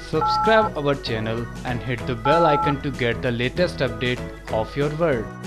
Subscribe our channel and hit the bell icon to get the latest update of your world.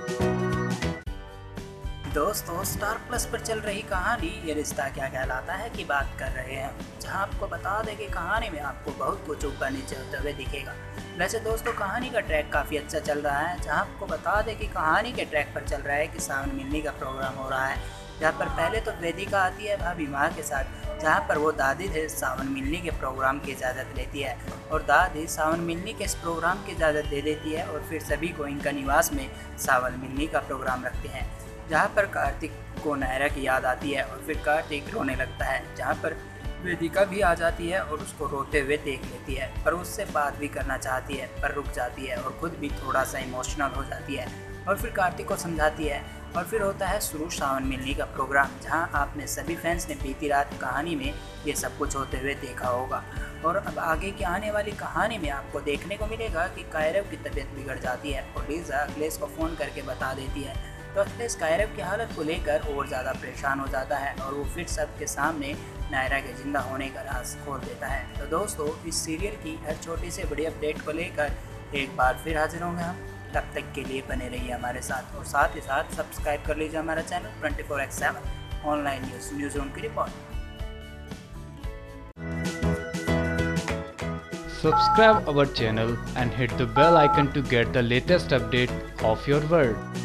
दोस्तों, Star Plus पर चल रही कहानी ये रिश्ता क्या कहलाता है की बात कर रहे हैं, जहां आपको बता दें कि कहानी में आपको बहुत कुछ ऊपर नीचे होते हुए दिखेगा। वैसे दोस्तों, कहानी का ट्रैक काफ़ी अच्छा चल रहा है, जहां आपको बता दें कि कहानी के ट्रैक पर चल रहा है कि सावन मिलनी का प्रोग्राम हो रहा है। जहाँ पर पहले तो वेदिका आती है भाभी माँ के साथ, जहाँ पर वो दादी से सावन मिलनी के प्रोग्राम की इजाज़त लेती है और दादी सावन मिलनी के इस प्रोग्राम की इजाज़त दे देती है और फिर सभी को इनका निवास में सावन मिलनी का प्रोग्राम रखते हैं। जहाँ पर कार्तिक को नायरा की याद आती है और फिर कार्तिक रोने लगता है, जहाँ पर वेदिका भी आ जाती है और उसको रोते हुए देख लेती है, पर उससे बात भी करना चाहती है पर रुक जाती है और खुद भी थोड़ा सा इमोशनल हो जाती है और फिर कार्तिक को समझाती है। और फिर होता है शुरू सावन मिलनी का प्रोग्राम, जहां आपने सभी फैंस ने बीती रात कहानी में ये सब कुछ होते हुए देखा होगा। और अब आगे की आने वाली कहानी में आपको देखने को मिलेगा कि कायरव की तबीयत बिगड़ जाती है और लीजा अखिलेश को फ़ोन करके बता देती है। तो अखिलेश कायरव की हालत को लेकर और ज़्यादा परेशान हो जाता है और वो फिर सबके सामने नायरा के जिंदा होने का राज खोल देता है। तो दोस्तों, इस सीरियल की हर छोटी से बड़ी अपडेट को लेकर एक बार फिर हाजिर होंगे हम। तब तक के लिए बने रहिए हमारे साथ और साथ ही साथ सब्सक्राइब कर लीजिए हमारा channel 24x7 online news room की report. Subscribe our channel and hit the bell icon to get the latest update of your world.